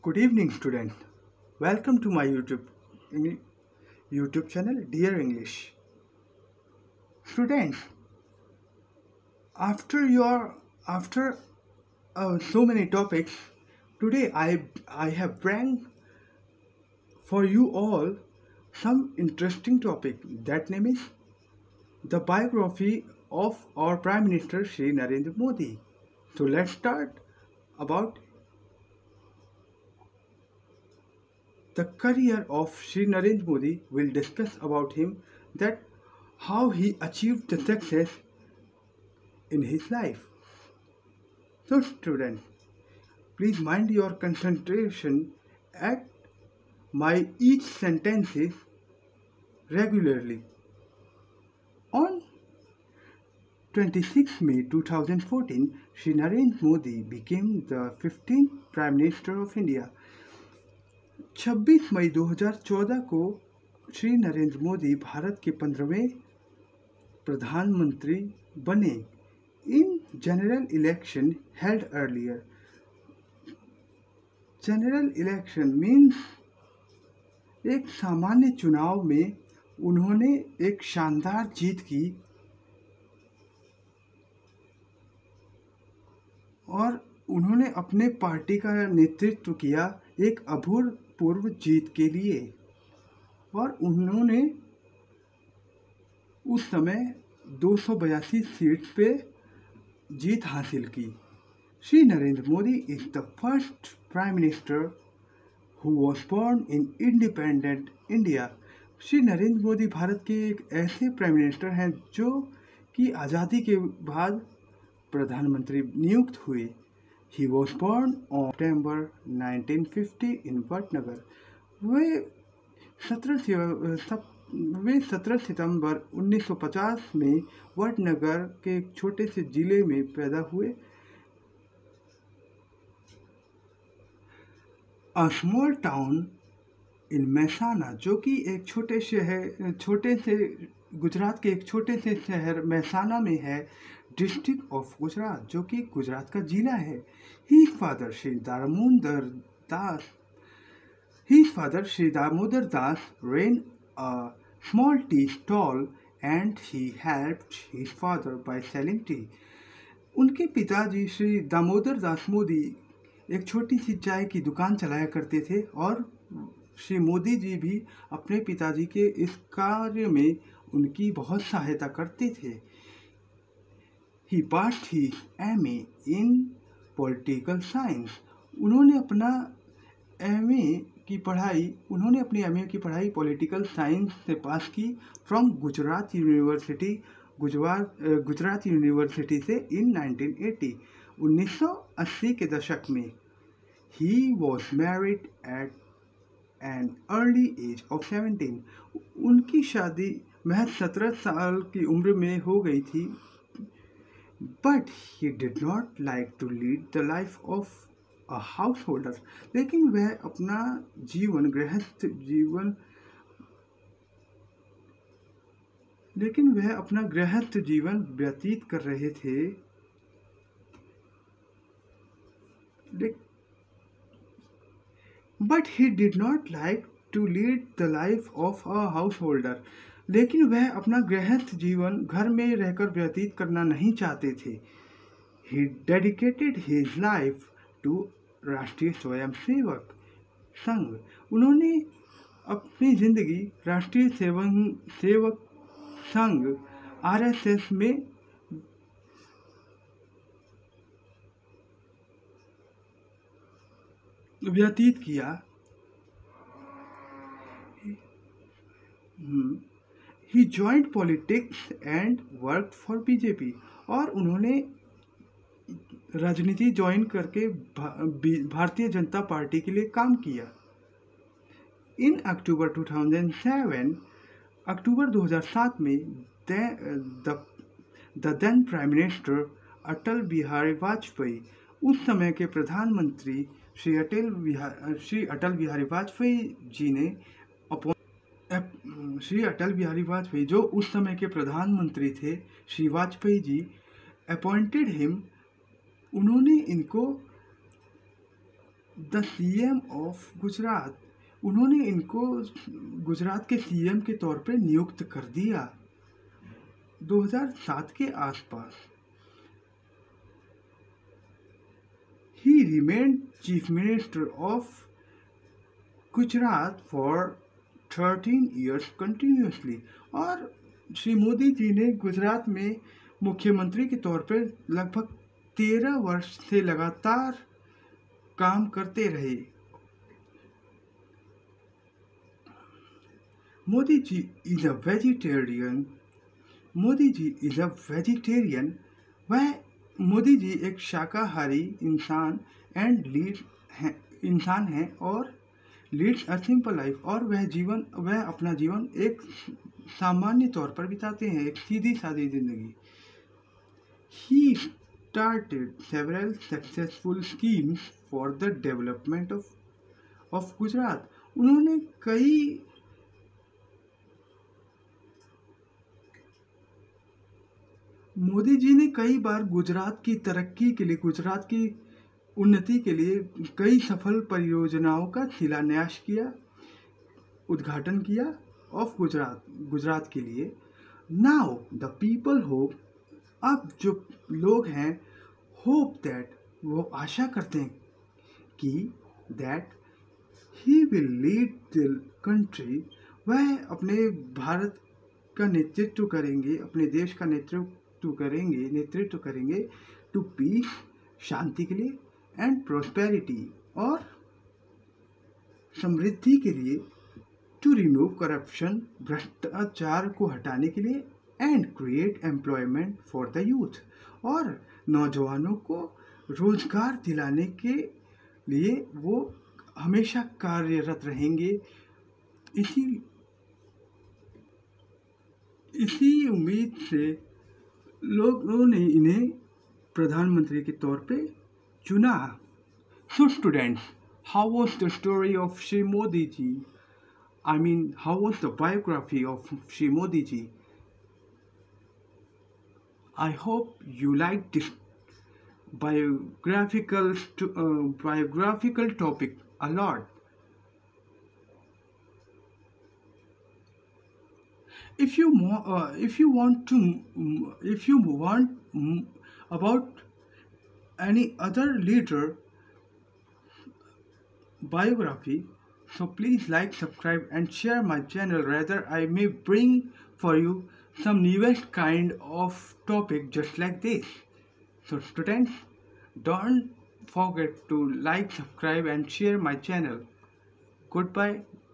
Good evening, students. Welcome to my YouTube channel, Dear English. Students, after so many topics, today I have bring for you all some interesting topic. That name is the biography of our Prime Minister Shri Narendra Modi. So let's start about the career of Shri Narendra Modi. Will discuss about him, that how he achieved the success in his life. So students, please mind your concentration at my each sentences regularly. On 26 May 2014, Shri Narendra Modi became the 15th Prime Minister of India. 26 मई 2014 को श्री नरेंद्र मोदी भारत के 15वें प्रधानमंत्री बने. In general election held earlier. General election means एक सामान्य चुनाव में उन्होंने एक शानदार जीत की और उन्होंने अपने पार्टी का नेतृत्व किया एक अभूतपूर्व जीत के लिए, और उन्होंने उस समय 282 सीट पे जीत हासिल की. Shri Narendra Modi is the first prime minister who was born in independent India. Shri Narendra Modi Bharat के एक ऐसे प्राइम मिनिस्टर हैं जो कि आज़ादी के बाद प्रधानमंत्री नियुक्त हुए. He was born on September 1950 in Vadnagar. वे 17 सितंबर 1950 में वडनगर के एक छोटे से जिले में पैदा हुए. A small town in Mehsana, जो कि एक छोटे से गुजरात के एक छोटे से शहर मैसाना में है, डिस्ट्रिक्ट ऑफ गुजरात, जो कि गुजरात का जिला है. His father Shri Damodar Das ran a small tea stall and he helped his father by selling tea. उनके पिताजी श्री दामोदर दास मोदी एक छोटी सी चाय की दुकान चलाया करते थे और श्री मोदी जी भी अपने पिताजी के इस कार्य में उनकी बहुत सहायता करते थे. He passed his MA in Political Science. उन्होंने अपनी MA की पढ़ाई पॉलिटिकल साइंस से पास की फ्रॉम गुजरात यूनिवर्सिटी से इन 1980 के दशक में. He was married at an early age of 17. उनकी शादी महज 17 साल की उम्र में हो गई थी. But he did not like to lead the life of a householder. लेकिन वह अपना गृहस्थ जीवन व्यतीत कर रहे थे. But he did not like to lead the life of a householder. लेकिन वह अपना गृहस्थ जीवन घर में रहकर व्यतीत करना नहीं चाहते थे. He dedicated his life to राष्ट्रीय स्वयंसेवक संघ. उन्होंने अपनी जिंदगी राष्ट्रीय सेवक संघ RSS में व्यतीत किया. He joined politics and worked for BJP. और उन्होंने राजनीति ज्वाइन करके भारतीय जनता पार्टी के लिए काम किया. इन अक्टूबर 2007 में the then prime minister Atal Bihari Vajpayee, उस समय के प्रधानमंत्री श्री अटल बिहारी वाजपेयी जो उस समय के प्रधानमंत्री थे, श्री वाजपेयी जी अपॉइंटेड हिम. उन्होंने इनको द सीएम ऑफ गुजरात, उन्होंने इनको गुजरात के सीएम के तौर पे नियुक्त कर दिया 2007 के आसपास। He remained chief minister of Gujarat for 13 years continuously. और श्री मोदी जी ने गुजरात में मुख्यमंत्री के तौर पर लगभग 13 वर्ष से लगातार काम करते रहे। Modi ji is a vegetarian. Modi ji is a vegetarian. वह मोदी जी एक शाकाहारी इंसान एंड लीड हैं, इंसान हैं और लीड्स अ सिंपल लाइफ। और वह अपना जीवन एक सामान्य तौर पर बिताते हैं, एक सीधी सादी जिंदगी। ही started several successful schemes for the development of Gujarat. उन्होंने मोदी जी ने कई बार गुजरात की तरक्की के लिए, गुजरात की उन्नति के लिए कई सफल परियोजनाओं का शिलान्यास किया, उद्घाटन किया ऑफ गुजरात के लिए। नाउ द पीपल होप, अब जो लोग हैं, होप दैट, वो आशा करते हैं कि that he will lead the country, वह अपने भारत का नेतृत्व करेंगे, अपने देश का नेतृत्व करेंगे टू पीस, शांति के लिए, एंड प्रोस्पेरिटी, और समृद्धि के लिए, टू रिमूव करप्शन, भ्रष्टाचार को हटाने के लिए, and create employment for the youth, और नौजवानों को रोजगार दिलाने के लिए वो हमेशा कार्यरत रहेंगे। इसी उम्मीद से लोगों ने इन्हें प्रधानमंत्री के तौर पे चुना। So students, how was the story of Shri Modi ji? I mean, how was the biography of Shri Modi ji? I hope you liked this biographical topic a lot. If you want about any other leader biography, so please like, subscribe, and share my channel. Rather, I may bring for you some newest kind of topic just like this. So students, don't forget to like, subscribe, and share my channel. Goodbye.